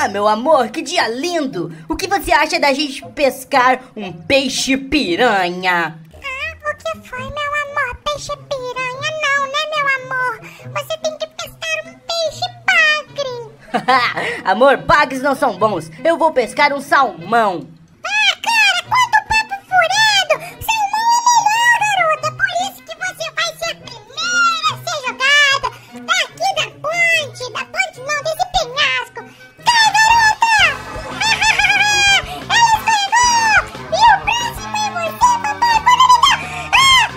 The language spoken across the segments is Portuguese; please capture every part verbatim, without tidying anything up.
Ah, meu amor, que dia lindo! O que você acha da gente pescar um peixe piranha? Ah, o que foi, meu amor? Peixe piranha não, né, meu amor? Você tem que pescar um peixe bagre. Amor, bagres não são bons. Eu vou pescar um salmão. Ah, cara, quanto papo furado! Salmão é melhor, garota. Por isso que você vai ser a primeira a ser jogada daqui da ponte. Da ponte não, desse penhasco. Cai, garota! Ela escorregou! E o próximo é você, papai. Pode me dar! Ah!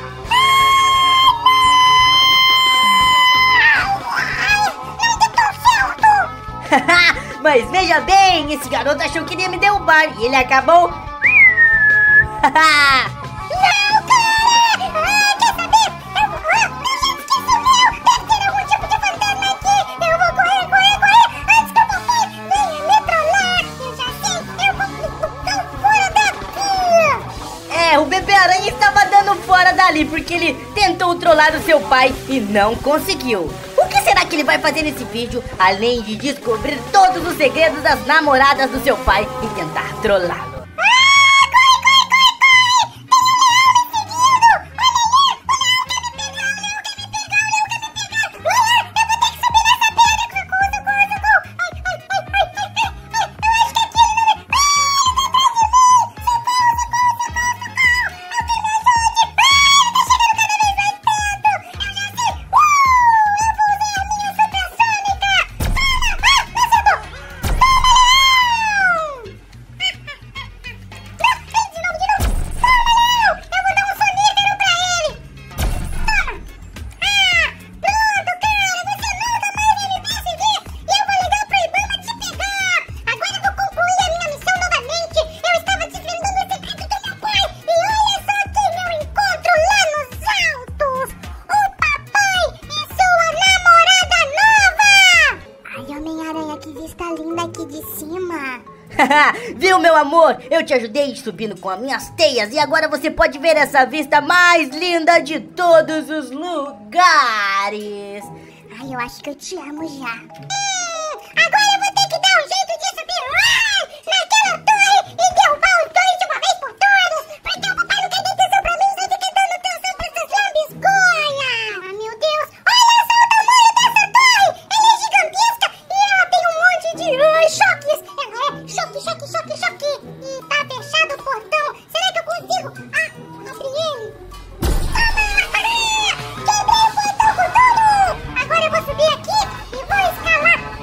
Não deu certo! Mas veja bem, esse garoto achou que ia me derrubar e ele acabou... Não, cara! Ah, quer saber? Eu vou... Ah, não, esqueci o meu! Deve ter algum tipo de fantasma aqui! Eu vou correr, correr, correr! Antes que o papai venha me trollar! Eu já sei! Eu vou ficar fora daqui! É, o bebê aranha estava dando fora dali porque ele tentou trollar o seu pai e não conseguiu. O que será que ele vai fazer nesse vídeo, além de descobrir todos os segredos das namoradas do seu pai e tentar trollá-lo? Viu, meu amor? Eu te ajudei subindo com as minhas teias e agora você pode ver essa vista mais linda de todos os lugares. Ai, eu acho que eu te amo já. Hum, agora eu vou ter que dar um jeito de subir lá naquela torre e derrubar os dois de uma vez por todas, porque o papai não quer ter atenção pra mim, só fica dando atenção pra essas lambisgoias. Ah, meu Deus, olha só o tamanho dessa torre. Ela é gigantesca e ela tem um monte de uh, choques. Ela é choque, choque, choque, choque. E tá fechado o portão. Será que eu consigo? Ah, abri ele. Toma! Quebrei o portão com tudo! Agora eu vou subir aqui e vou escalar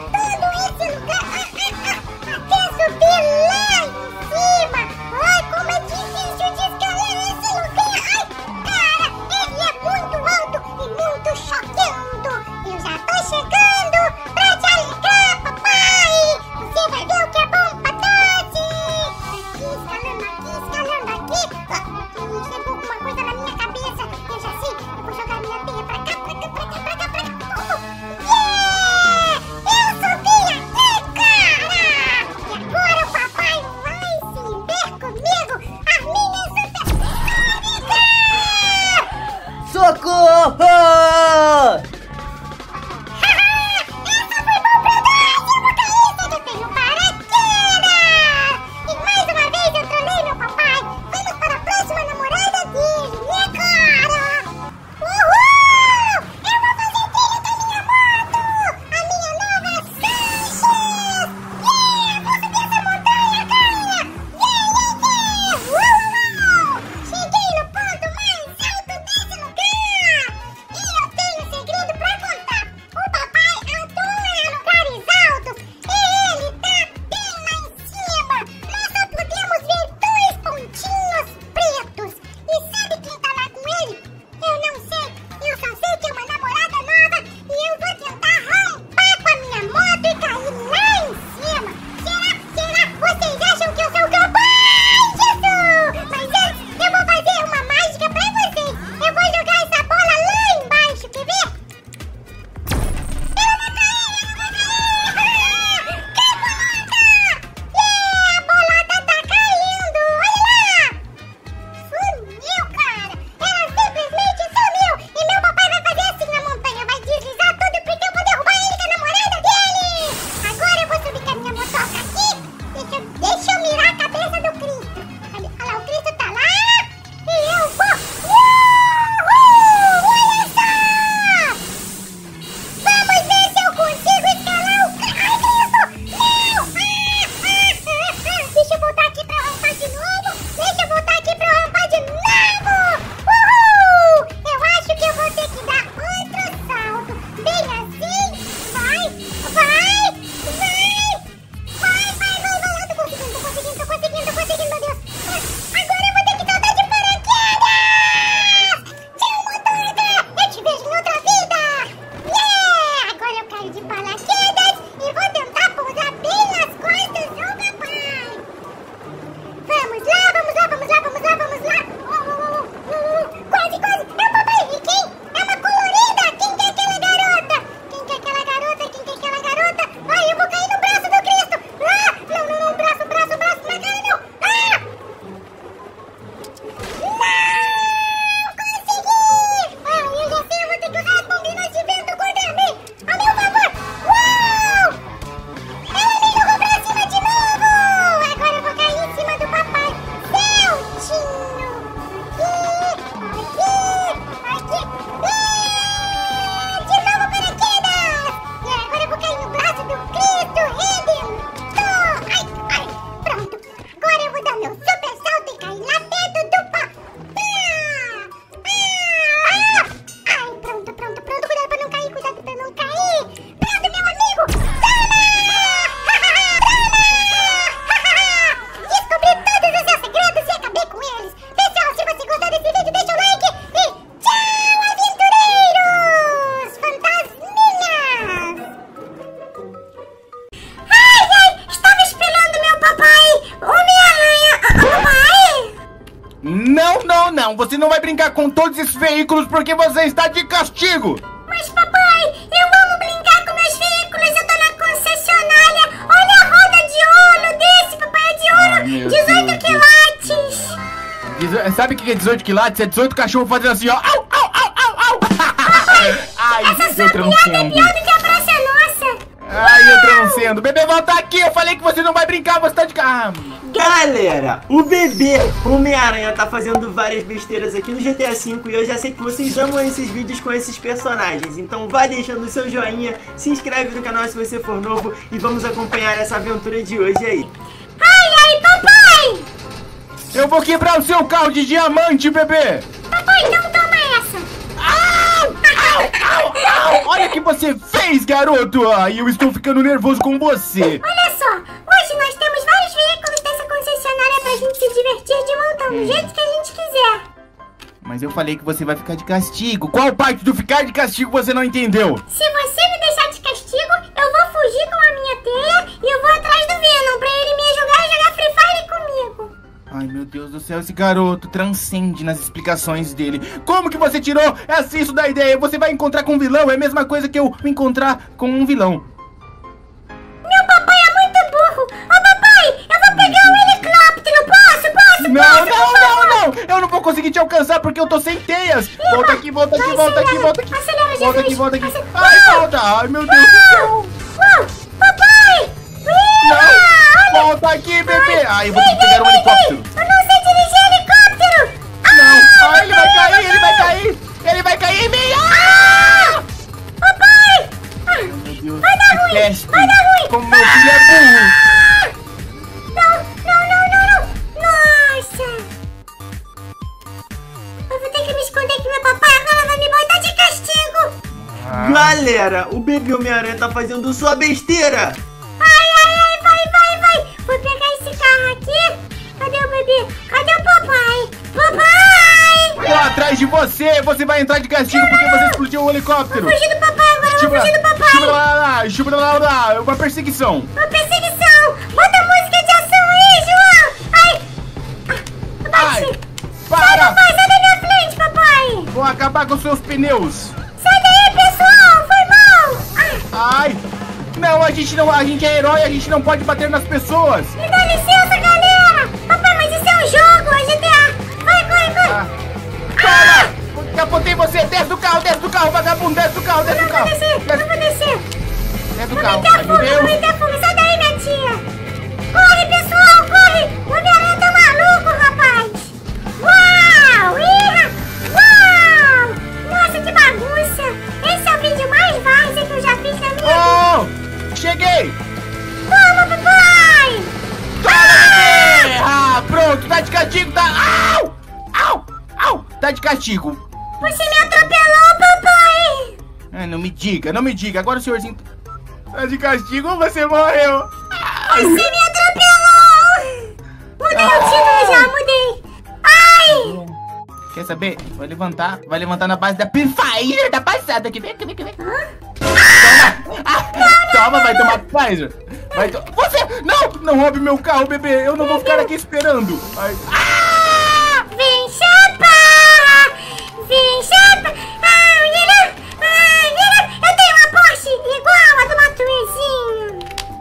Não, você não vai brincar com todos esses veículos porque você está de castigo. Mas papai, eu amo brincar com meus veículos, eu tô na concessionária. Olha a roda de ouro desse, papai, é de ouro, Ai, dezoito quilates. Dezo... Sabe o que é dezoito quilates? É dezoito cachorros fazendo assim, ó. Au, au, au, au, au. Ai, Essa sua eu piada é transcendo. pior do que a Praça Nossa. Ai, eu transcendo. Bebê, volta aqui. Eu falei que você não vai brincar, você tá de carro. Galera, o bebê Homem-Aranha tá fazendo várias besteiras aqui no G T A cinco e eu já sei que vocês amam esses vídeos com esses personagens. Então vai deixando o seu joinha, se inscreve no canal se você for novo e vamos acompanhar essa aventura de hoje aí. Ai, ai, papai. Eu vou quebrar o seu carro de diamante, bebê. Papai, então toma essa. Au, au, au. Olha o que você fez, garoto. Ai, eu estou ficando nervoso com você. Olha só, hoje nós temos vários veículos dessa concessionária pra gente se divertir de montão, do jeito que a gente quiser. Mas eu falei que você vai ficar de castigo. Qual parte do ficar de castigo você não entendeu? Se você me deixar de castigo, eu vou fugir com a minha teia e eu vou atrás do Venom pra ele me ajudar e jogar Free Fire comigo. Ai, meu Deus do céu, esse garoto transcende nas explicações dele. Como que você tirou essa, isso da ideia? Você vai encontrar com um vilão, é a mesma coisa que eu me encontrar com um vilão. Meu papai é muito burro. Ô papai, eu vou pegar um helicóptero, posso, posso, Não, posso, não, por não, favor? não! Eu não vou conseguir te alcançar porque eu tô sem teias! Volta aqui, volta aqui, Vai, volta aqui, acelera, volta aqui! acelera, Volta Jesus, aqui, volta aqui! acelera. Ai, Uau! volta! Ai, meu Deus do céu! Uau, papai! Não! Olha! Volta aqui, bebê! Ai, eu vou ter que pegar um helicóptero! Eu não sei dirigir helicóptero! Não! Ai, ele vai cair, ele vai cair! Ele vai cair em mim! Ah! Papai! Ah, Meu Deus, vai dar que ruim, peste! vai dar ruim! Como meu filho é burro! Não, não, não, não, não! Nossa! Eu vou ter que me esconder que meu papai agora vai me botar de castigo! Ah. Galera, o bebê Homem-Aranha tá fazendo sua besteira. Ai, ai, ai, vai, vai, vai! Vou pegar esse carro aqui. Cadê o bebê? Cadê o papai? Papai! Tô atrás de você! Você vai entrar de castigo porque você explodiu o helicóptero! Vou fugir do papai agora, vou Chupa, fugir do papai! chupa lá, lá, chupa lá, lá, lá, uma perseguição! Uma perseguição! Bota a música de ação aí, João! Ai! Ah, Ai, bati! para! Papai, sai da minha frente, papai! Vou acabar com seus pneus! Sai daí, pessoal! Foi mal! Ah, Ai! Não, a gente não, a gente é herói, a gente não pode bater nas pessoas! me dá licença, galera! Papai, mas isso é um jogo, é G T A! Vai, corre, corre! Ah. Toma! Capotei você! Desce do carro, desce do carro, vagabundo! Desce do carro, desce do Eu vou carro! descer, eu Desce, vou descer! desce do Vou carro! meter a Ai, meu fuga, vou Deus! meter a fuga! Sai daí, minha tia! Corre, pessoal, corre! O Homem-Aranha tá maluco, rapaz! Uau! Ih, uau! Nossa, que bagunça! Esse é o vídeo mais várzea que eu já fiz na minha vida! Oh! Cheguei! Toma, papai! Toma! Ah, pronto, tá de castigo, tá? Au! Au! Au! Tá de castigo! Você me atropelou, papai! Ai, não me diga, não me diga. Agora o senhorzinho tá de castigo ou você morreu? Você me atropelou! Mudei o título já, mudei! Ai! Quer saber? Vai levantar, vai levantar na base da Pfizer da passada. Aqui, vem, aqui, vem, aqui, vem. Hã? Toma! Ah, toma, vai tomar Pfizer. Vai to... Você! Não! Não roube meu carro, bebê. Eu não vou ficar aqui esperando. Ai. Ah! Vem chapar! Vem chapar! Ah, menina! Ah, menina! Eu tenho uma Porsche igual a do Matuezinho!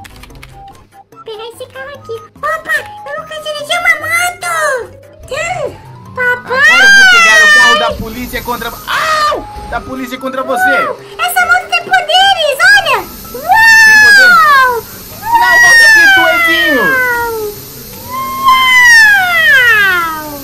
Vou pegar esse carro aqui. Opa! Eu nunca dirigi uma moto! Hum, papai! Agora eu vou pegar o carro da polícia contra... Au! Da polícia contra você. Essa moto tem poderes, olha! Uau! Tem poder? Não, volta aqui, Tuezinho! Uau!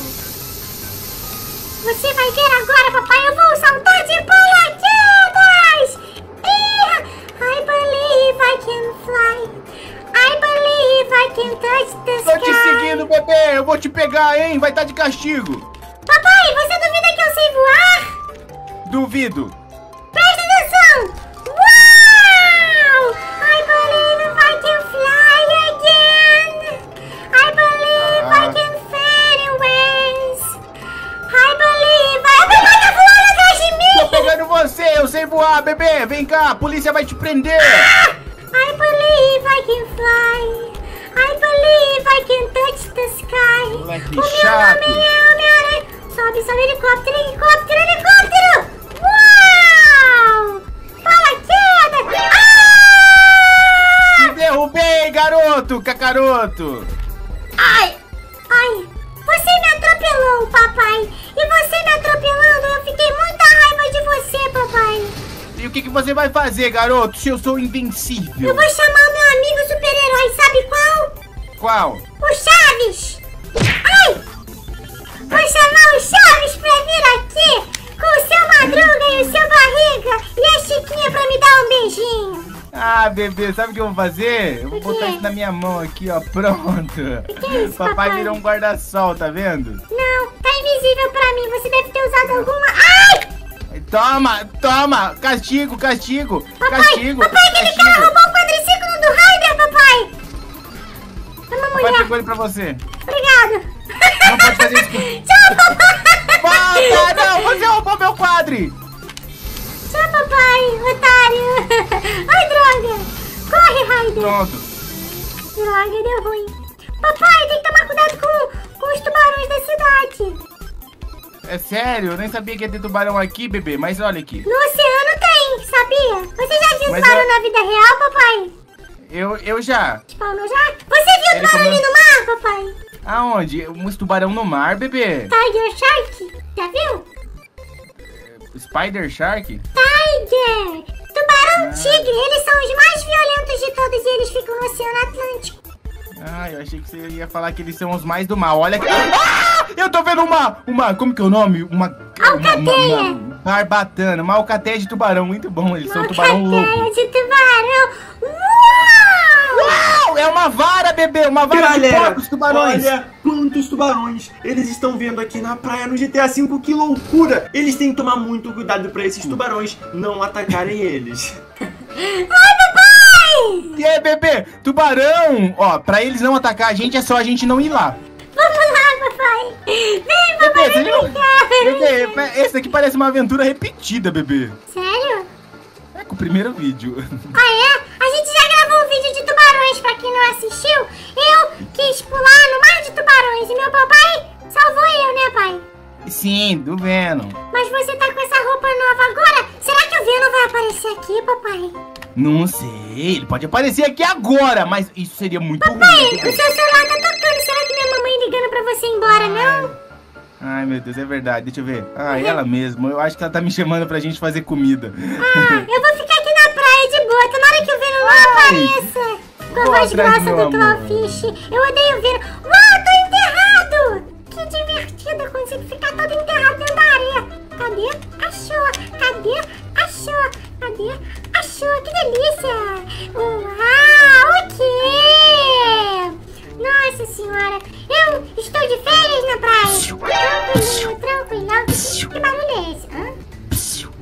Você vai ver agora, papai, eu vou saltar de paraquedas! I believe I can fly. I believe I can touch the sky. Tô te seguindo, bebê. Eu vou te pegar, hein? Vai estar de castigo. Papai, você duvida que eu sei voar? Duvido. Presta atenção! Uau! I believe I can fly again. I believe Ah. I can fare wings. I believe I... A papai tá voando atrás de Tô mim! pegando você. Eu sei voar, bebê. Vem cá. A polícia vai te prender. I believe I can fly. I believe I can touch the sky. Moleque O meu chato. nome é Homem-Aranha. Sobe, sobe, helicóptero, helicóptero, helicóptero! Uau! Paraquedas! Ah! Te derrubei, garoto, cacaroto! Ai! Ai! Você me atropelou, papai! E você me atropelando, eu fiquei muita raiva de você, papai! E o que, que você vai fazer, garoto, se eu sou invencível? Eu vou chamar o meu amigo super-herói, sabe qual? Qual? O Chaves! Ai! Vou chamar o Chaves pra vir aqui com o seu Madruga e o seu Barriga e a Chiquinha pra me dar um beijinho. Ah, bebê, sabe o que eu vou fazer? Eu vou O botar quê? isso na minha mão aqui, ó, pronto. que é isso, Papai papai? virou um guarda-sol, tá vendo? Não, tá invisível pra mim. Você deve ter usado alguma... Ai! Toma, toma, castigo, castigo, Papai, castigo, papai, aquele castigo. cara roubou o quadriciclo do Raider, papai! É uma Papai mulher. pegou ele pra você. Obrigado. Não pode fazer isso. Tchau, papai. Volta, não, você roubou meu quadri. Tchau, papai, otário. Ai, droga. Corre, Raider. Pronto. Droga, deu ruim. Papai, tem que tomar cuidado com, com os tubarões da cidade. É sério, eu nem sabia que ia ter tubarão aqui, bebê, mas olha aqui. No oceano tem, sabia? Você já viu Mas tubarão eu- na vida real, papai? Eu, eu já. Spawnou já? Você viu Ele tubarão comeu- ali no mar, papai? Aonde? Um tubarão no mar, bebê. Tiger Shark, já viu? Spider Shark? Tiger! Tubarão tigre, eles são os mais violentos de todos e eles ficam no Oceano Atlântico. Ah, eu achei que você ia falar que eles são os mais do mal. Olha aqui. Ah! Eu tô vendo uma. Uma. Como que é o nome? Uma. Uma, uma, Alcateia. uma barbatana. Uma alcateia de tubarão. Muito bom. Eles são Uma tubarão louco. cadeia de tubarão. Uau! Uau! É uma vara, bebê. Uma vara de Galera, porcos tubarões. olha quantos tubarões eles estão vendo aqui na praia no G T A cinco, que loucura! Eles têm que tomar muito cuidado pra esses tubarões não atacarem eles. Ai, papai! E aí, bebê? Tubarão. Ó, pra eles não atacar a gente, é só a gente não ir lá. Vamos lá, papai! Vem, papai, Bebê, você vem não... brincar! Bebê, esse aqui parece uma aventura repetida, bebê. Sério? É com o primeiro vídeo. Ah, é? A gente já gravou um vídeo de tubarões, pra quem não assistiu. Eu quis pular no mar de tubarões e meu papai salvou eu, né, pai? Sim, do Venom. Mas você tá com essa roupa nova agora? Será que o Venom vai aparecer aqui, papai? Não sei, ele pode aparecer aqui agora, mas isso seria muito ruim. Pai, né, o bebê? seu celular tá tocando. Será que minha mamãe ligando pra você ir embora, não? Ai, meu Deus, é verdade, deixa eu ver. Ah, ela mesma, eu acho que ela tá me chamando pra gente fazer comida. Ah, eu vou ficar aqui na praia de boa. Tomara que o Venom não apareça. Com a Vou voz atrás do grossa meu do amor. Clawfish. Eu odeio o Venom. Uau, tô enterrado! Que divertido, eu consigo ficar todo enterrado dentro da areia. Cadê? Achou. Cadê? Achou. Cadê? Achou. Que delícia. Uau, o quê? Nossa senhora. Eu estou de férias na praia. Tranquilinho, tranquilão. Que barulho é esse? Hã?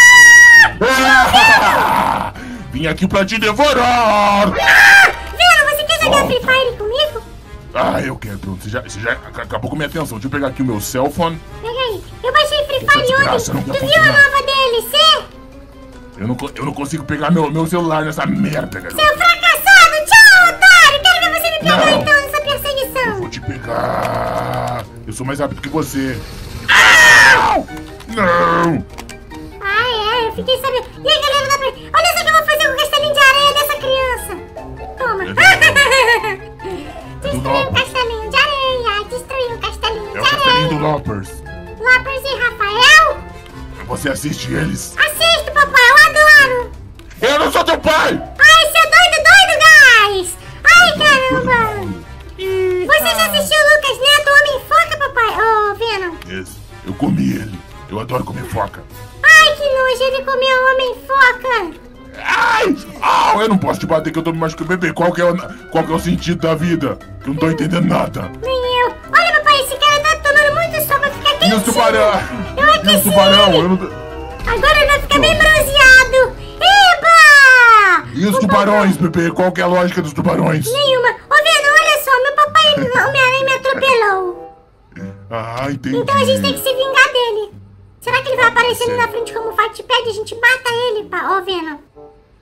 Ah! Vim aqui pra te devorar! Venom, você quer jogar Free Fire comigo? Ah, eu quero. Pronto, você já, você já ac- acabou com minha atenção. Deixa eu pegar aqui o meu cell phone. Pega aí. Eu baixei Free Essa Fire desgraça ontem. não Tu quer viu a funcionar. nova D L C? Eu não, co- eu não consigo pegar meu, meu celular nessa merda, garoto. Seu fracassado! Tchau, otário! Quero ver você me pegar Não. então nessa perseguição. Vou te pegar. Eu sou mais rápido que você. Au! Não! Ah, é? Eu fiquei sabendo. E aí, galera da praia? Olha só o que eu vou fazer com o castelinho de areia dessa criança. Toma. É do Destruiu o Lopers. castelinho de areia. Destruiu o castelinho É o de castelinho do areia. Lopers. Lopers e Rafael? Você assiste eles. Assisto, papai. Eu adoro. Eu não sou teu pai! Ai, seu doido, doido, gás! Ai, caramba! Você já assistiu Lucas Neto, Homem-Foca, papai? Ô, Venom. Esse, eu comi ele. Eu adoro comer foca. Ai, que nojo, ele comeu o Homem-Foca. Ai! Au! Eu não posso te bater que eu tô me machucando. Bebê, qual que, é o, qual que é o sentido da vida? Que eu não tô entendendo nada. Nem eu. Olha, papai, esse cara tá tomando muito sol, vai ficar E quentinho. os tubarão? Eu E os aqueci tubarão? ele. Eu não... Agora ele vai ficar bem bronzeado. Eba! E os tubarões, bebê? Qual que é a lógica dos tubarões? Nenhuma. Ô, Venom, olha só, meu papai, o Homem-Aranha me atropelou. Ah, entendi. Então a gente tem que se vingar dele. Será que ele vai aparecer ali na frente como o Fatpad e a gente mata ele, pá? Ô, Venom.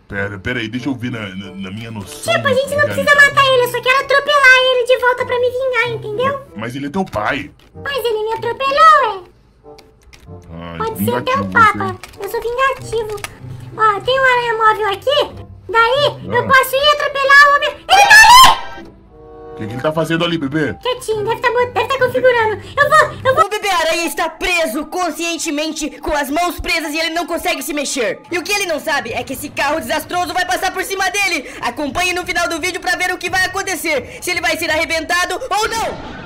Pera, pera aí, deixa eu ver na, na, na minha noção. Tipo, a gente não precisa organizada. matar ele, eu só quero atropelar ele de volta pra me vingar, entendeu? Mas ele é teu pai. Mas ele me atropelou, ué. Ai, Pode ser até o vingativo Papa. Eu sou vingativo. Ó, tem um aranha móvel aqui. Daí, eu Ah. posso ir atropelar o homem. Ele tá ali! O que, que ele tá fazendo ali, bebê? Quietinho, deve tá, deve tá configurando. Eu vou, eu vou. O bebê aranha está preso conscientemente com as mãos presas e ele não consegue se mexer. E o que ele não sabe é que esse carro desastroso vai passar por cima dele. Acompanhe no final do vídeo pra ver o que vai acontecer. Se ele vai ser arrebentado ou não.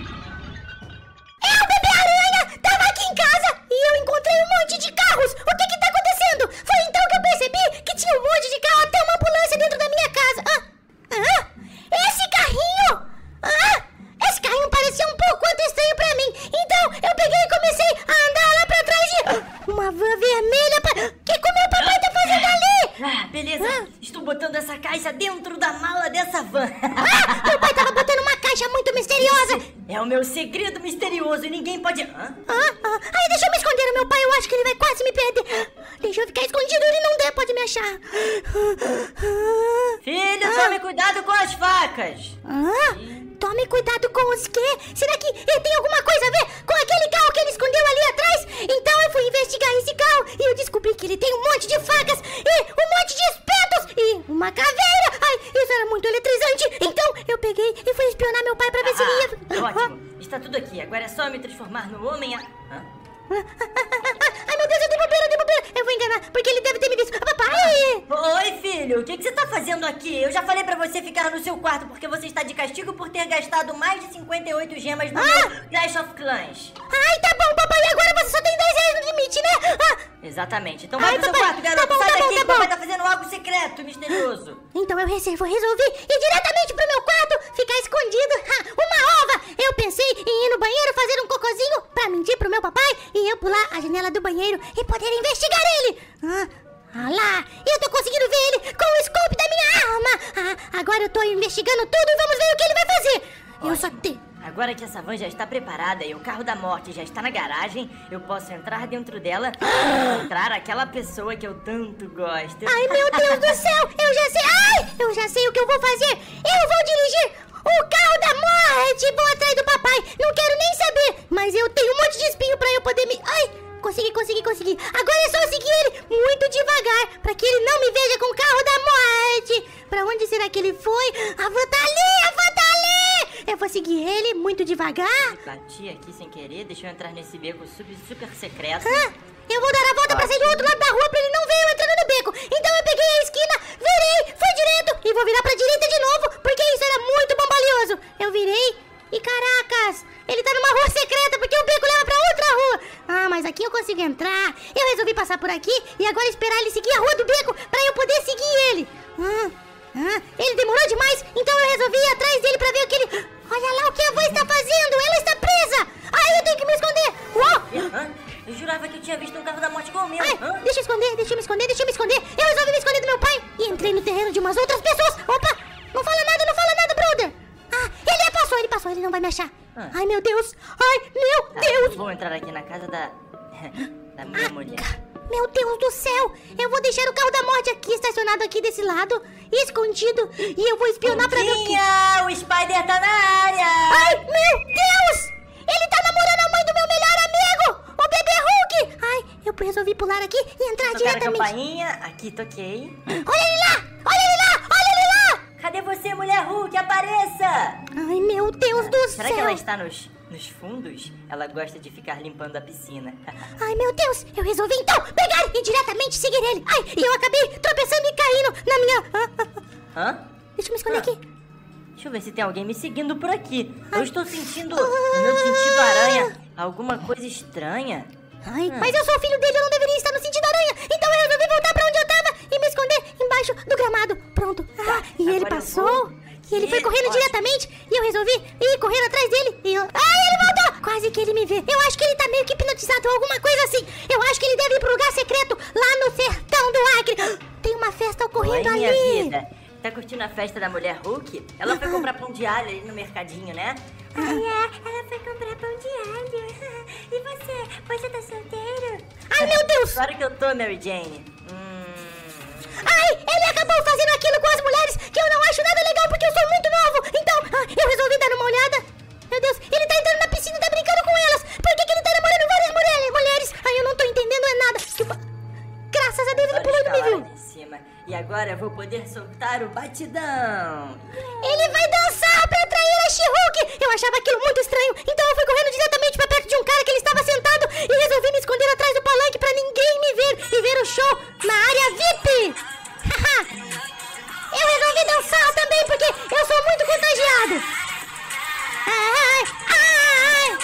É, o bebê aranha tava aqui em casa e eu encontrei um monte de carros. O que que tá acontecendo? Foi então que eu percebi que tinha um monte de carro, até uma ambulância dentro da minha casa. Ah, ah, esse carrinho! Ah, esse carrinho parecia um pouco quanto estranho pra mim. Então eu peguei e comecei a andar lá pra trás de uma van vermelha. Pra... Que que o meu papai tá fazendo ali? Ah, beleza. Estou botando essa caixa dentro da mala dessa van. Ah, meu pai tava botando uma caixa muito misteriosa. É o meu segredo misterioso e ninguém pode... Hã? Ah, ah, ai, deixa eu me esconder no meu pai, eu acho que ele vai quase me perder. Deixa eu ficar escondido, ele não der, pode me achar. Filho, Ah. tome cuidado com as facas. Ah, tome cuidado com os quê? Será que ele tem alguma coisa a ver com aquele carro que ele escondeu ali atrás? Então eu fui investigar esse carro e eu descobri que ele tem um monte de facas e um monte de espetos e uma caveira. Ai, isso era muito eletrizante. Então eu peguei e fui espionar meu pai pra ver se ele ia... Ah, ótimo. Está tudo aqui. Agora é só me transformar no homem... A... Hã? Ai, meu Deus, eu dei bobeira, eu dei bobeira. Eu vou enganar, porque ele deve ter me visto. Papai! Oi, filho. O que, que você tá fazendo aqui? Eu já falei pra você ficar no seu quarto porque você está de castigo por ter gastado mais de cinquenta e oito gemas no Ah! meu Clash of Clans. Ai, tá bom, papai, agora você só tem dez reais no limite, né? Ah, Exatamente. Então vai Ai, pro seu papai, quarto, garoto. tá bom, Sai tá bom, daqui tá que o papai bom. tá fazendo algo secreto, misterioso. então eu reservo, resolvi ir diretamente pro meu quarto, ficar escondido. Ha, uma ova! Eu pensei em ir no banheiro fazer um cocôzinho pra mentir pro meu papai e eu pular a janela do banheiro e poder investigar ele. Ah, ah lá, eu tô conseguindo ver ele com o scope da minha arma. Ah, agora eu tô investigando tudo e vamos ver o que ele vai fazer. Eu só tenho... Agora que essa van já está preparada e o carro da morte já está na garagem, eu posso entrar dentro dela e encontrar aquela pessoa que eu tanto gosto. Ai, meu Deus do céu, eu já sei, ai, eu já sei o que eu vou fazer. Eu vou dirigir o carro da morte, vou atrás do papai, não quero nem saber. Mas eu tenho um monte de espinho pra eu poder me... Ai, consegui, consegui, consegui. Agora é só seguir ele muito devagar, pra que ele não me veja com o carro da morte. Pra onde será que ele foi? A van tá ali, a van tá ali. Eu vou seguir ele muito devagar. Bati aqui sem querer, deixa eu entrar nesse beco super, super secreto. Ah, eu vou dar a volta pra sair do outro lado da rua pra ele não ver eu entrando no beco. Então eu peguei a esquina, virei, fui direto e vou virar pra direita de novo, porque isso era muito bombalioso. Eu virei e caracas, ele tá numa rua secreta porque o beco leva pra outra rua. Ah, mas aqui eu consigo entrar. Eu resolvi passar por aqui e agora esperar ele seguir a rua do beco pra eu poder seguir ele. Ah, ah, ele demorou demais, então eu resolvi ir atrás dele pra ver o que ele... Olha lá o que a avó está fazendo, ela está presa. Ai, eu tenho que me esconder. Uou! Hã? Eu jurava que eu tinha visto um carro da morte igual o meu. Ai, Hã? deixa eu esconder, deixa eu me esconder, deixa eu me esconder. Eu resolvi me esconder do meu pai e entrei no terreno de umas outras pessoas. Opa, não fala nada, não fala nada, brother. Ah, ele passou, ele passou, ele não vai me achar. Ah. Ai, meu Deus, ai, meu Tá, Deus. vou entrar aqui na casa da... da minha mulher. Meu Deus do céu, eu vou deixar o carro da morte aqui, estacionado aqui desse lado, escondido, e eu vou espionar pra ver o que... Tinha, o Spider tá na área. Ai, meu Deus! Ele tá namorando a mãe do meu melhor amigo, o bebê Hulk! Ai, eu resolvi pular aqui e entrar Tocar a diretamente. campainha, aqui toquei. Olha ele lá! Olha ele lá! Olha ele lá! Cadê você, mulher Hulk? Apareça! Ai, meu Deus do Será céu! que ela está nos, nos fundos? Ela gosta de ficar limpando a piscina. Ai, meu Deus! Eu resolvi então pegar e diretamente seguir ele. Ai, e eu acabei tropeçando e caindo na minha... Ah, ah, ah. Hã? Deixa eu me esconder Ah. aqui. Deixa eu ver se tem alguém me seguindo por aqui. Eu estou sentindo, no meu sentido aranha, alguma coisa estranha. Ai, Ah. mas eu sou o filho dele, eu não deveria estar no sentido aranha. Então eu resolvi voltar pra onde eu tava e me esconder embaixo do gramado. Pronto. Ah, e ele agora eu passou. vou. E ele foi Ih, correndo ótimo. diretamente. E eu resolvi ir correndo atrás dele. E eu... Ai, ele voltou! Quase que ele me vê. Eu acho que ele tá meio que hipnotizado ou alguma coisa assim. Eu acho que ele deve ir pro lugar secreto lá no sertão do Acre. Tem uma festa ocorrendo Oi, minha ali. vida. Tá curtindo a festa da mulher Hulk? Ela foi comprar pão de alho ali no mercadinho, né? Ai, é, ela foi comprar pão de alho. E você? Você tá solteiro? Ai, meu Deus! Claro que eu tô, Mary Jane. Hum... Ai, ele poder soltar o batidão. Ele vai dançar pra atrair a She-Hulk! Eu achava aquilo muito estranho, então eu fui correndo diretamente pra perto de um cara que ele estava sentado e resolvi me esconder atrás do palanque pra ninguém me ver e ver o show na área V I P! Eu resolvi dançar também porque eu sou muito contagiado! Ai, ai,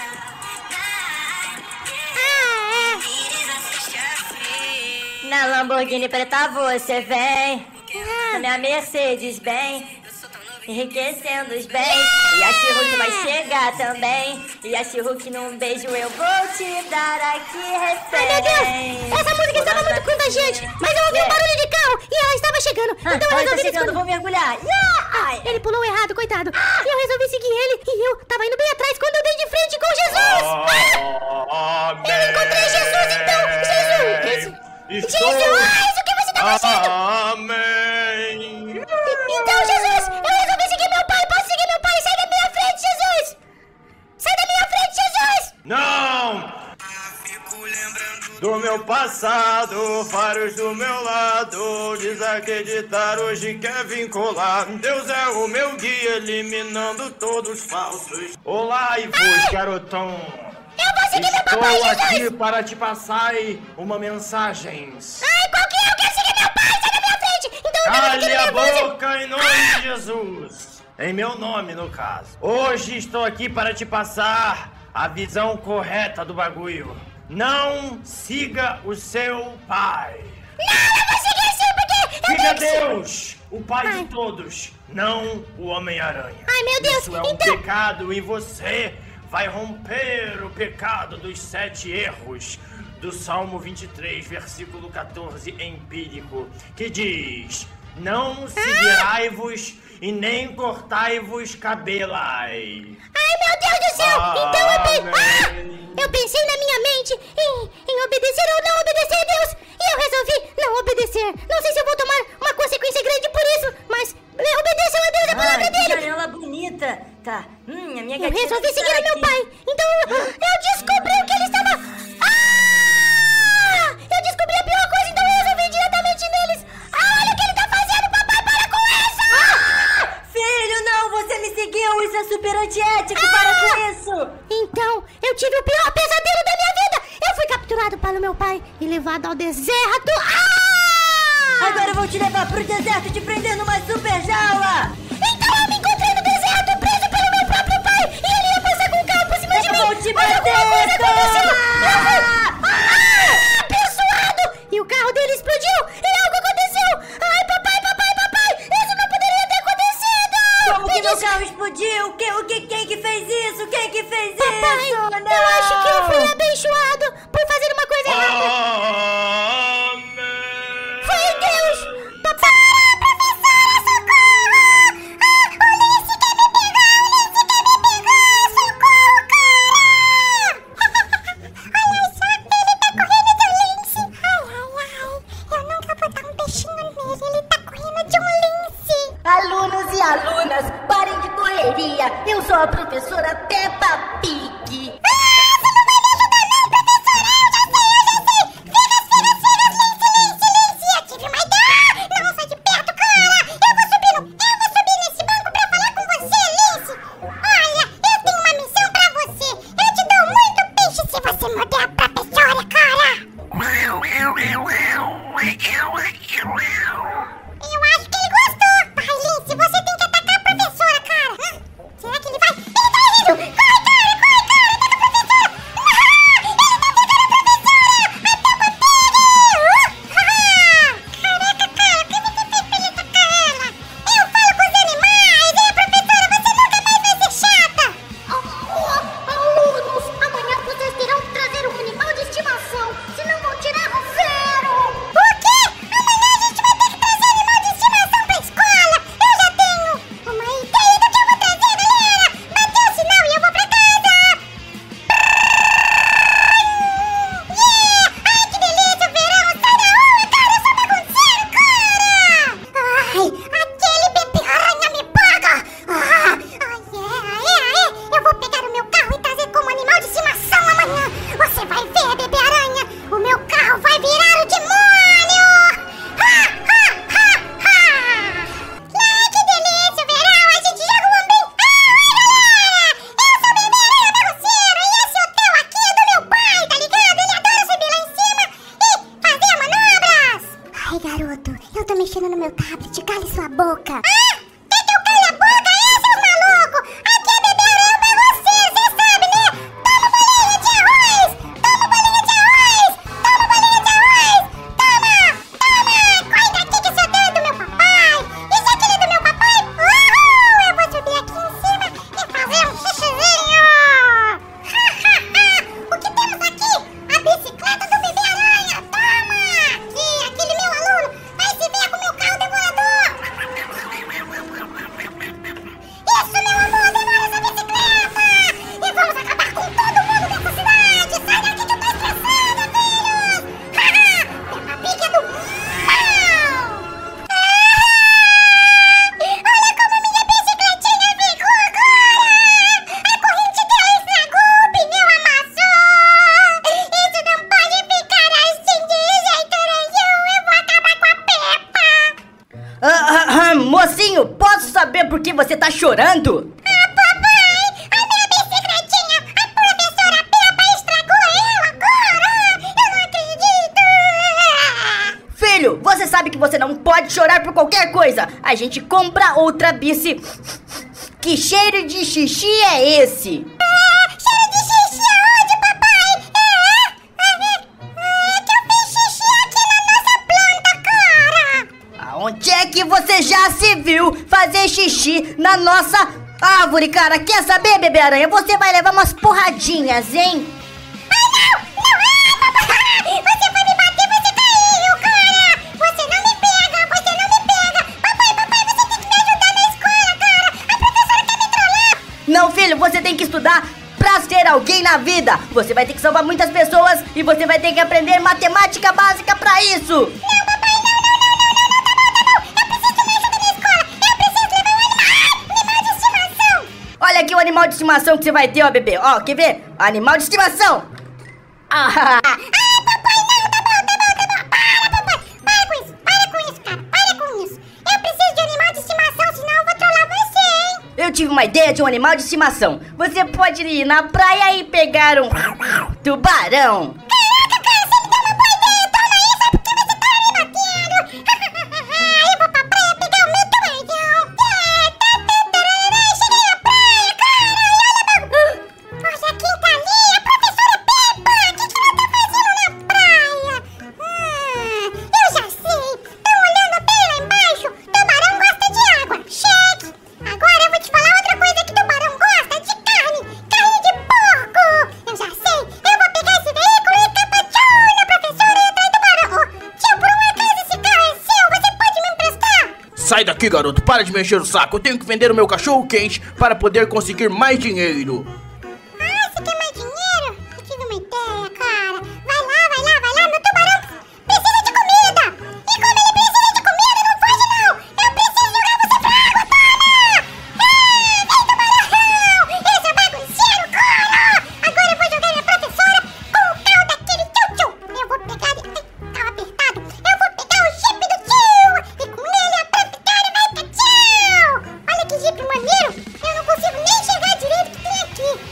ai. Na Lamborghini preta você vem, na minha Mercedes bem, enriquecendo os bens. E a She-Hulk vai chegar também, e a She-Hulk num beijo eu vou te dar aqui refém. Ai, meu Deus! Essa música estava muito contagiante, mas eu ouvi um barulho de carro e ela estava chegando. Ah, então eu ela resolvi tá me chegando, esconder. vou mergulhar. Ai, ele pulou errado, coitado. E eu resolvi seguir ele e eu tava indo bem atrás quando eu dei de frente com Jesus. Ah! Eu encontrei Jesus, então! Jesus! Estou... Jesus! O que você tá fazendo? Amém! Então, Jesus, eu resolvi seguir meu pai. Posso seguir meu pai? Sai da minha frente, Jesus! Sai da minha frente, Jesus! Não! Do meu passado, vários do meu lado desacreditar hoje quer vincular. Deus é o meu guia, eliminando todos falsos. Olá, Ivos, garotão. Eu vou seguir meu Estou papai, Jesus! aqui para te passar uma mensagem. Ai, qual que é? Eu quero seguir meu pai! Sai da minha frente! Então eu tava Cale ficando a nervoso. boca em nome de Jesus. Em meu nome, no caso. Hoje estou aqui para te passar a visão correta do bagulho. Não siga o seu pai. Não, eu vou seguir sim, porque eu Siga tenho que- Deus, o pai Ai. de todos, não o Homem-Aranha. Ai, meu Deus, Isso é um então- pecado e você vai romper o pecado dos sete erros do Salmo vinte e três, versículo quatorze, empírico, que diz: não seguirai-vos e nem cortai-vos cabelos. Ai, meu Deus do céu! Então eu, pe... Amém. ah! eu pensei na minha mente em, em obedecer ou não obedecer a Deus. E eu resolvi não obedecer. Não sei se eu vou tomar uma consequência grande por isso, mas obedeçam a Deus e a palavra Ai, que dele. janela bonita. Tá, hum, a minha Eu gatinha resolvi tá seguir o meu aqui. pai. Então eu, eu descobri o que ele estava... Ah! Eu descobri a pior coisa, então eu resolvi ir diretamente neles. Ah, olha o que ele tá fazendo, papai, para com isso! Filho, não, você me seguiu, isso é super antiético, para com isso. Então, eu tive o pior pesadelo da minha vida! Eu fui capturado pelo meu pai e levado ao deserto! Ah! Agora eu vou te levar pro deserto e te prender numa super jaula. Então eu me encontrei no deserto, preso pelo meu próprio pai! E ele ia passar com o carro por cima de Eu mim! vou te Mas alguma bater, coisa aconteceu! ah! Eu fui... Ah! Abençoado! E o carro dele explodiu! E algo aconteceu! Ai, papai, papai, papai! Isso não poderia ter acontecido! Como que Me meu diz- carro explodiu? Que, o que, quem que fez isso? Quem que fez Papai, isso? Não. eu acho que eu fui abençoado por fazer uma coisa errada! Amém. Foi Deus! Papai! Professora, socorro! Ah, o Lince quer me pegar! O Lince quer me pegar! Socorro, cara! Olha só, ele tá correndo do Lince! Ai, ai, ai! Eu nunca vou dar um beijinho nele! Ele tá correndo de um Lince! Alunos e alunas, parem de correria. Eu sou a professora Peppa Pig. Ah, você não vai me ajudar não, professora! Eu já sei, eu já sei! Figas, figas, figas! Lince, Lince, Lince! Eu tive uma ideia! Não, sai de perto, cara! Eu vou subir no... Eu vou subir nesse banco pra falar com você, Lince! Olha, eu tenho uma missão pra você! Eu te dou muito peixe se você morder a professora, cara! Eu acho que ele gostou! Vai, Lince, você tem que atacar a professora, cara! Hã? Será que ele vai? Ele tá indo! Corre, gente, cale sua boca. Ah! Quer que eu cale a boca, é, seus malucos? Aqui é bebê aranha pra você, você sabe, né? Toma bolinha de arroz! Toma bolinha de arroz! Toma bolinha de arroz! Toma! Toma! Corre daqui que esse hotel é do meu papai! Esse aqui é do meu papai! Uhul! Eu vou subir aqui em cima e fazer um xixizinho! O que temos aqui? A bicicleta do bebê aranha! Toma! Aqui, aquele meu aluno vai se ver com o meu carro devorador! Isso, meu amor! Devora essa bicicleta! E vamos acabar com todo mundo dessa cidade! Sai daqui que eu tô estressada, filhos! Peppa Pig é do mal! Olha como minha bicicletinha ficou agora! A corrente dela estragou, o pneu amassou! Isso não pode ficar assim de jeito nenhum! Eu vou acabar com a Peppa! Ah, ah, ah, mocinho, posso saber por que você tá chorando? Ah, papai! A minha bicicletinha! A professora Peppa estragou ela agora! Eu não acredito! Filho, você sabe que você não pode chorar por qualquer coisa. A gente compra outra bici. Que cheiro de xixi é esse? Ah, cheiro de xixi aonde, papai? É, é, é, é que eu fiz xixi aqui na nossa planta, cara! Aonde é que você já se viu fazer xixi na nossa árvore, cara? Quer saber, bebê aranha? Você vai levar umas porradinhas, hein? Ah, não! Não! Ah, papai! Você vai me bater, você caiu, cara! Você não me pega! Você não me pega! Papai, papai, você tem que me ajudar na escola, cara! A professora quer me trollar! Não, filho, você tem que estudar pra ser alguém na vida. Você vai ter que salvar muitas pessoas e você vai ter que aprender matemática básica pra isso. Não, papai, não, não, não, não, não, não, tá bom, tá bom! Eu preciso de uma ajuda na escola! Eu preciso levar um animal! Animal de estimação! Olha aqui o animal de estimação que você vai ter, ó, bebê. Ó, quer ver? Animal de estimação. Ah, Ah, papai, não, tá bom, tá bom, tá bom! Para, papai! Para com isso! Para com isso, cara! Para com isso! Eu preciso de animal de estimação, senão eu vou trollar você, hein? eu tive uma ideia de um animal de estimação. Você pode ir na praia e pegar um tubarão. Caraca, cara, você me deu uma boa ideia! Toma aí, sabe por que você tá me batendo? Eu vou pra praia pegar o meu tubarão! Cheguei na praia, cara! E olha, meu... Olha quem tá ali! A professora Peppa! O que, que ela tá fazendo na praia? Hum, eu já sei! Tão olhando bem lá embaixo! Tubarão gosta de água! Cheque! Agora eu vou te falar outra coisa que tubarão gosta! De carne! Carne de porco! Eu já sei! Eu vou pegar esse veículo e capatchou na professora e atrás do tubarão! Ô, tio, por um acaso esse carro é seu? Você pode me emprestar? Sai daqui, garoto. Para de me encher o saco. Eu tenho que vender o meu cachorro quente para poder conseguir mais dinheiro. Ah, você quer mais dinheiro? Eu tive uma ideia, cara. Vai lá, vai lá, vai lá. Meu tubarão precisa de comida. E como ele precisa de comida, não foge não. Eu preciso jogar você pra água, toma! Ah, vem, tubarão! Esse é bagunceiro, cara! Agora eu vou jogar minha professora com o carro daquele tio-tio. Eu vou pegar... Ai, tava apertado. Eu vou pegar o jeep do tio. E com ele a professora vai pra tchau. Olha que jeep maneiro. Eu não consigo nem enxergar direito o que tem aqui.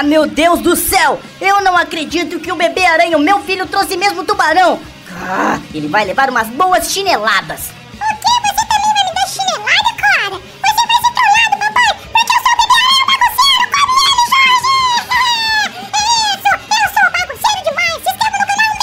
Ah, meu Deus do céu! Eu não acredito que o bebê aranha, o meu filho, trouxe mesmo tubarão! Ah, ele vai levar umas boas chineladas! O quê? Você também vai me dar chinelada, Cora? Você vai ser trollado, papai! Porque eu sou o bebê aranha bagunceiro! Come ele, Jorge! Isso! Eu sou bagunceiro demais! Se inscreva no canal,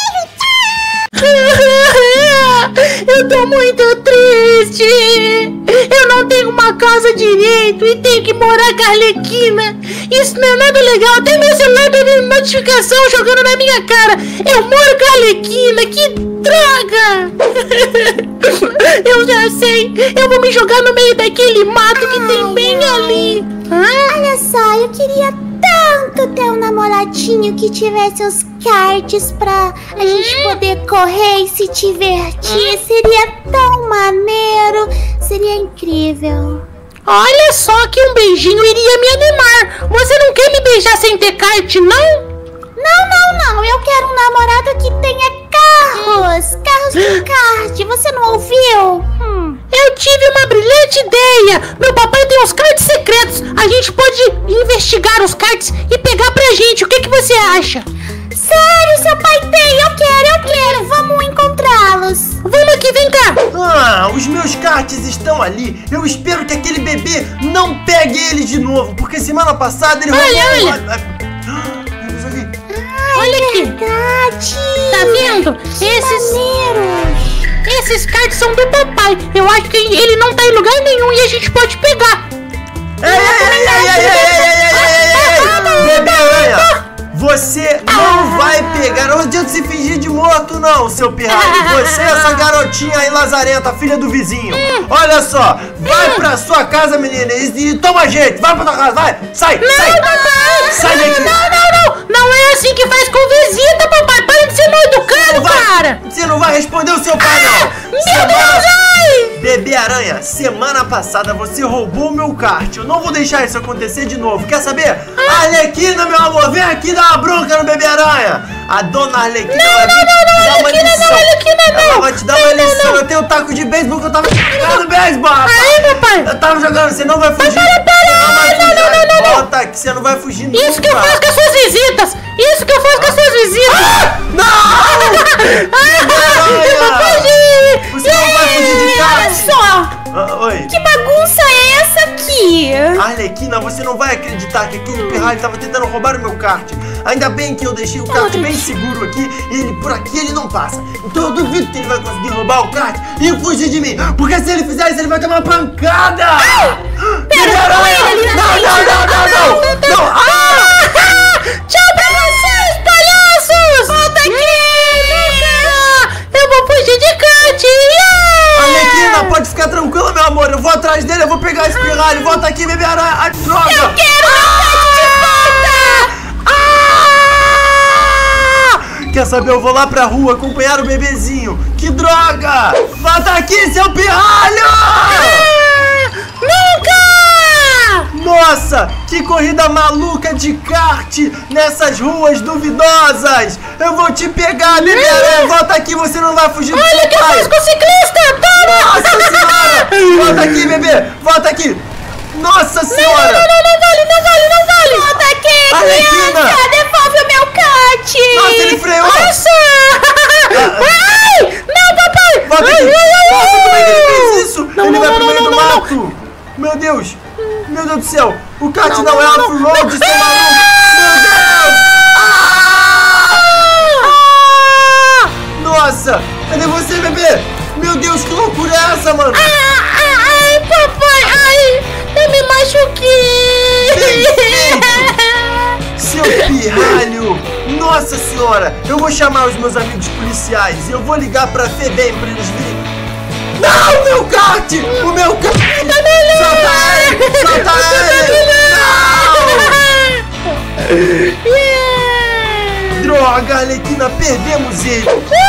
um beijo e tchau! Eu tô muito triste! Eu não tenho uma casa direito e tenho que morar com a Arlequina! Isso não é nada legal, até meu celular tá dando notificação jogando na minha cara! Eu moro com a Arlequina, que droga! Eu já sei, eu vou me jogar no meio daquele mato que tem bem ali! Ah, olha só, eu queria tanto ter um namoradinho que tivesse os karts pra a gente poder correr e se divertir. Seria tão maneiro, seria incrível. Olha só que um beijinho iria me animar! Você não quer me beijar sem ter kart, não? Não, não, não, eu quero um namorado que tenha carros, carros com kart, você não ouviu? Hum. Eu tive uma brilhante ideia! Meu papai tem uns karts secretos! A gente pode investigar os karts e pegar pra gente, o que, que você acha? Sério, seu pai tem? Eu quero, eu quero, vamos encontrá-los. Vamos aqui, vem cá! Ah, os meus karts estão ali. Eu espero que aquele bebê não pegue eles de novo, porque semana passada ele Olha, roubou... olha. Ai, Olha aqui. verdade. Tá vendo? Esses, Maneiro. esses karts são do papai. Eu acho que ele não tá em lugar nenhum e a gente pode pegar. Ei, ei, ei, ei, ei, ei, ei, ei, ei, bebê aranha, você não vai pegar, não adianta se fingir de morto não, seu pirralho. Você é essa garotinha aí lazarenta, filha do vizinho. Olha só, vai pra sua casa, menina, e, e toma jeito, vai pra tua casa, vai, sai, Não, sai, papai! sai daqui. Não, não, não! Não é assim que faz com visita, papai! Para de ser mal educado, Vai, cara! você não vai responder o seu pai não. Meu Semana- Deus, ai! Bebê aranha, semana passada você roubou meu kart. Eu não vou deixar isso acontecer de novo. Quer saber? Ah. Arlequina, meu amor, vem aqui dar uma bronca no bebê aranha. A dona Arlequina vai vir não, não, te dar uma Arlequina lição. não, Arlequina não. Ela vai te dar uma Não, não, lição. não. Eu tenho um taco de beisebol que eu tava jogando beisebol, rapaz. Aí, papai! Eu tava jogando, você não vai fugir. para, para, Você não vai não, fugir. não, não, não, não. Volta aqui, você não vai fugir nunca. Isso que eu faço com as suas visitas! Isso que eu faço com as suas visitas! Não! Eu vou fugir! Você não vai fugir de Olha kart. só, Ah, oi. que bagunça é essa aqui? Arlequina, você não vai acreditar que aquele pirralho tava tentando roubar o meu kart. Ainda bem que eu deixei o kart bem seguro aqui e ele, por aqui ele não passa. Então eu duvido que ele vai conseguir roubar o kart e fugir de mim. Porque se ele fizer isso, ele vai tomar uma pancada. Pera, Aranha! põe ele ali na Não, frente. não, não, não, não, não. Ah! Tchau pra vocês, palhaços! Volta aqui! Eu vou fugir de kart! Arlequina, pode ficar tranquila, meu amor. Eu vou atrás dele, eu vou pegar esse pirralho. Volta aqui, bebê aranha. Ai, droga! Eu quero meu kart de volta! Ah! Quer saber? Eu vou lá pra rua acompanhar o bebezinho. Que droga! Volta aqui, seu pirralho! Nunca! Nossa, que corrida maluca de kart nessas ruas duvidosas! Eu vou te pegar, bebê aranha! Volta aqui, você não vai fugir do Olha o seu que eu pai! faço com o ciclista! Toma! Nossa senhora! Volta aqui, bebê! Volta aqui! Nossa senhora! Não, não, não vale, não vale, não vale! Volta aqui, Arlequina! criança! Devolve o meu kart! Nossa, ele freou! Nossa! Ai! Não, papai! Volta Ai, aqui! ai, ai, Nossa, como é que ele ai. fez isso? Não, Ele não, vai não, pro meio não, do não, não. mato! Meu Deus! Meu Deus do céu! O kart não, Não, é não, não, off-road, seu não. maluco! Meu Deus! Ah! Nossa! Cadê você, bebê? Meu Deus, que loucura é essa, mano? Ah, ah, ai, papai! Ai! Eu me machuquei! Seu pirralho! Nossa senhora! Eu vou chamar os meus amigos policiais e eu vou ligar pra FEBEM pra eles virem. Não, meu kart! O meu kart! Solta ele! Solta ele! Não! Droga, Arlequina, perdemos ele!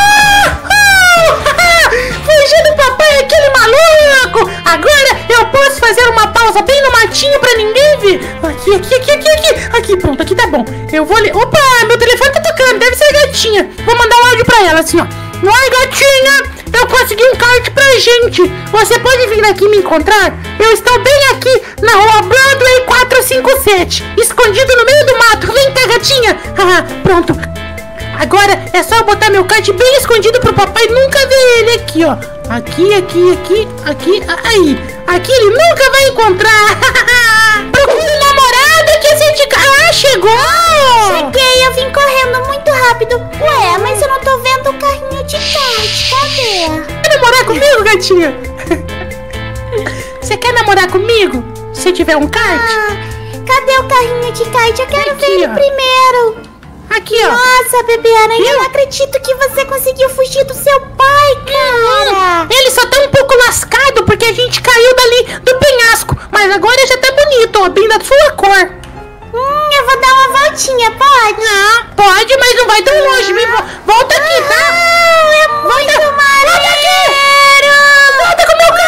Fugi do papai, aquele maluco! Agora eu posso fazer uma pausa bem no matinho pra ninguém ver. Aqui, aqui, aqui, aqui, aqui. Aqui, pronto, aqui tá bom. Eu vou ler. Opa, meu telefone tá tocando, deve ser a gatinha. Vou mandar um áudio pra ela assim, ó. Oi, gatinha! Eu consegui um kart pra gente. Você pode vir aqui me encontrar? Eu estou bem aqui na rua Broadway quatrocentos e cinquenta e confete, escondido no meio do mato. Vem cá, gatinha. Ah, pronto. Agora é só botar meu kart bem escondido pro papai nunca ver ele. Aqui, ó. Aqui, aqui, aqui, aqui. Aí. Aqui ele nunca vai encontrar. Procura o namorado que a gente... Ah, chegou! Cheguei, eu vim correndo muito rápido. Ué, mas eu não tô vendo o carrinho de kart. Cadê? Quer namorar comigo, gatinha? Você quer namorar comigo? Se tiver um kart? Ah, cadê o carrinho de kart? Eu quero Aqui, ver ele ó. primeiro. Aqui, ó. Nossa, bebê aranha, eu não acredito que você conseguiu fugir do seu pai, cara. Ele só tá um pouco lascado porque a gente caiu dali do penhasco. Mas agora já tá bonito, ó, bem da sua cor. Hum, eu vou dar uma voltinha, pode? Não, pode, mas não vai tão longe. Me vo- Volta aqui, tá? Não, é muito Volta, maneiro. volta com o meu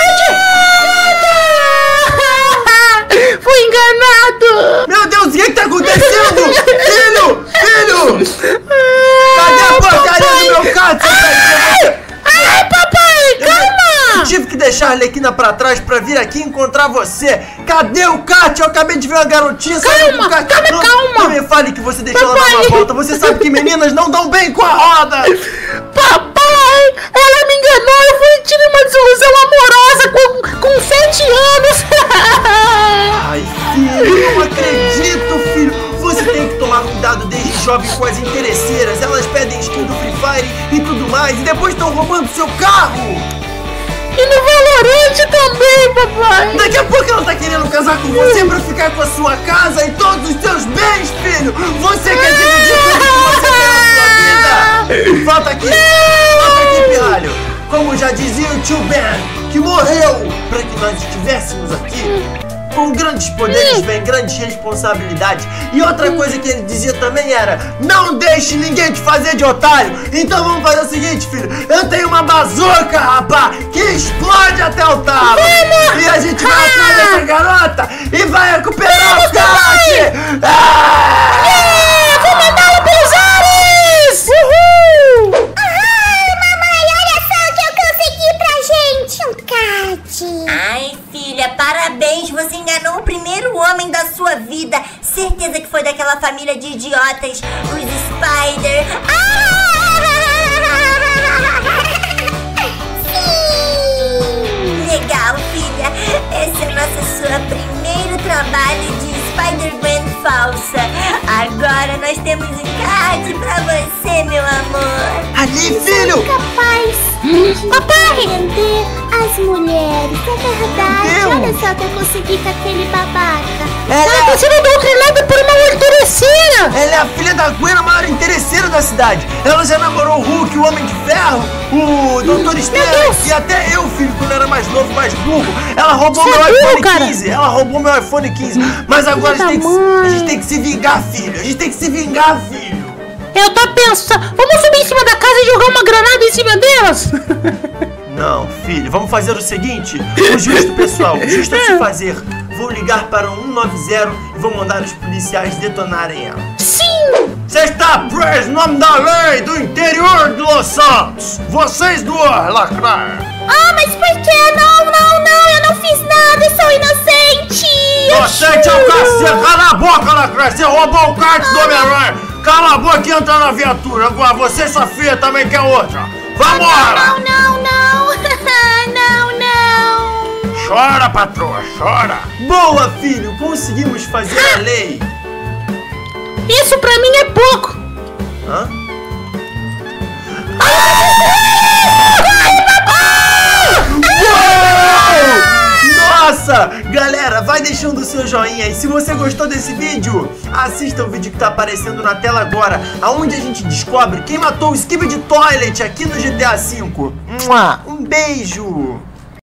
kart. Fui enganado. Meu Deus, o que que tá acontecendo? Filho! Filho! Cadê a porcaria do meu kart? Ai, papai, calma. Eu tive que deixar a Arlequina pra trás pra vir aqui encontrar você. Cadê o kart? Eu acabei de ver uma garotinha saindo Calma, com o kart. calma, não, calma. Não me fale que você deixou ela dar uma Papai. volta. Você sabe que meninas não dão bem com a roda. Papai, ela me enganou. Eu fui tive uma desilusão amorosa com, com sete anos. Ai, filho, eu não acredito, filho. Você tem que tomar cuidado desde jovem com as interesseiras. Elas pedem skin do Free Fire e tudo mais e depois estão roubando seu carro. E no Valorant também, papai. Daqui a pouco ela tá querendo casar com você pra ficar com a sua casa e todos os seus bens, filho! Você quer dividir tudo que você tem na sua vida! Falta aqui! Falta aqui, pirralho! Como já dizia o tio Ben, que morreu pra que nós estivéssemos aqui. Com grandes poderes vem grandes responsabilidades. E outra coisa que ele dizia também era: não deixe ninguém te fazer de otário. Então vamos fazer o seguinte, filho. Eu tenho uma bazuca, rapá, que explode até o talo. E a gente vai atrás dessa garota e vai recuperar o kart. Ah! Vou mandá-la pelos ares. Uhul. Ai, mamãe, olha só o que eu consegui pra gente. Um kart. Ai, filha, parabéns, você enganou o primeiro homem da sua vida. Certeza que foi daquela família de idiotas, os Spider. Sim. Legal, filha. Esse é nosso sua primeiro trabalho de Spider-Man falsa. Agora nós temos um card pra você, meu amor. Ali, filho! Capaz de Papai. entender as mulheres. É verdade. Meu Olha Deus. só o que eu consegui com aquele babaca. Ela tá sendo doutrinada por uma interesseira. Ela é a filha da Gwen, a maior interesseira da cidade. Ela já namorou o Hulk, o Homem de Ferro, o doutor Estranho e até eu, filho, quando eu era mais novo, mais burro. Ela roubou Você meu é burro, iPhone cara. quinze. Ela roubou meu iPhone quinze. Mas agora a gente, tem que, se- a gente tem que se vingar, filho. A gente tem que se vingar, filho. Eu tô pensando. Vamos subir em cima da casa e jogar uma granada em cima delas? Não, filho, vamos fazer o seguinte. O justo, pessoal, o justo a se fazer. Vou ligar para o um nove zero e vou mandar os policiais detonarem ela. Sim. Você está preso em nome da lei do interior de Los Santos. Vocês duas, lacraia. Ah, mas por que? Não, não, não. Eu não fiz nada. Eu sou inocente. Inocente é o cacete. Cala a boca, lacraia. Você roubou o kart do Homem-Aranha. Cala a boca e entra na viatura. Agora você e sua filha também quer outra. Vambora. Não, não, não. Não, não. Chora, patroa, chora. Boa, filho. Conseguimos fazer a lei. Isso pra mim é pouco. Hã? Nossa! Galera, vai deixando o seu joinha e se você gostou desse vídeo, assista o vídeo que tá aparecendo na tela agora, aonde a gente descobre quem matou o Skibidi Toilet aqui no G T A cinco. Um beijo!